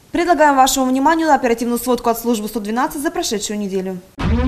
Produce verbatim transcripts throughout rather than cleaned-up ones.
Предлагаем вашему вниманию оперативную сводку от службы сто двенадцать за прошедшую неделю.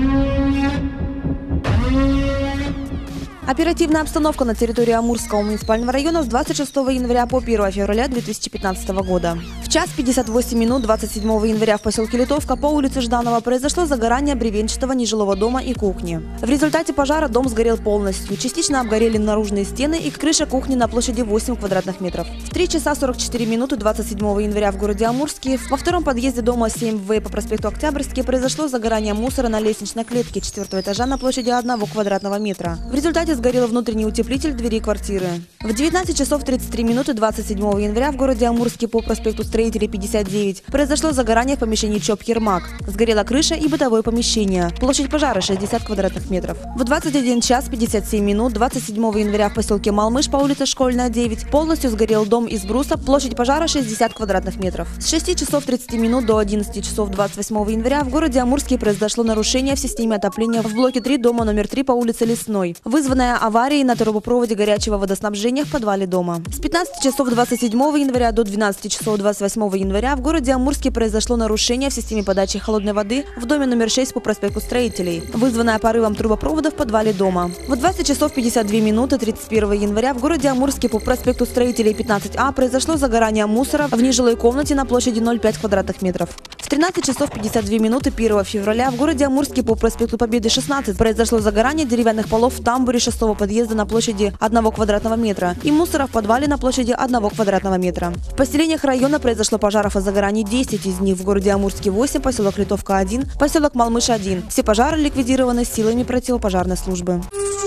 Оперативная обстановка на территории Амурского муниципального района с двадцать шестого января по первое февраля две тысячи пятнадцатого года. В час пятьдесят восемь минут двадцать седьмого января в поселке Литовка по улице Жданова произошло загорание бревенчатого нежилого дома и кухни. В результате пожара дом сгорел полностью. Частично обгорели наружные стены и крыша кухни на площади восемь квадратных метров. В три часа сорок четыре минуты двадцать седьмого января в городе Амурске во втором подъезде дома семь В по проспекту Октябрьский произошло загорание мусора на лестничной клетке четвертого этажа на площади одного квадратного метра. В результате сгорел внутренний утеплитель двери квартиры. В девятнадцать часов тридцать три минуты двадцать седьмого января в городе Амурске по проспекту Строителей пятьдесят девять произошло загорание в помещении ЧОП «Ермак». Сгорела крыша и бытовое помещение. Площадь пожара шестьдесят квадратных метров. В двадцать один час пятьдесят семь минут двадцать седьмого января в поселке Малмыш по улице Школьная девять полностью сгорел дом из бруса. Площадь пожара шестьдесят квадратных метров. С шести часов тридцати минут до одиннадцати часов двадцать восьмого января в городе Амурске произошло нарушение в системе отопления в блоке три дома номер три по улице Лесной, вызванная аварией на трубопроводе горячего водоснабжения в подвале дома. С пятнадцати часов двадцать седьмого января до двенадцати часов двадцать восьмого января в городе Амурске произошло нарушение в системе подачи холодной воды в доме номер шесть по проспекту Строителей, вызванное порывом трубопровода в подвале дома. В двадцать часов пятьдесят две минуты тридцать первого января в городе Амурске по проспекту Строителей пятнадцать А произошло загорание мусора в нежилой комнате на площади ноль целых пять квадратных метров. В тринадцать часов пятьдесят две минуты первого февраля в городе Амурске по проспекту Победы шестнадцать произошло загорание деревянных полов в тамбуре шестого подъезда на площади одного квадратного метра и мусора в подвале на площади одного квадратного метра. В поселениях района произошло пожаров и загораний десять, из них в городе Амурске восемь, поселок Литовка один, поселок Малмыш один. Все пожары ликвидированы силами противопожарной службы.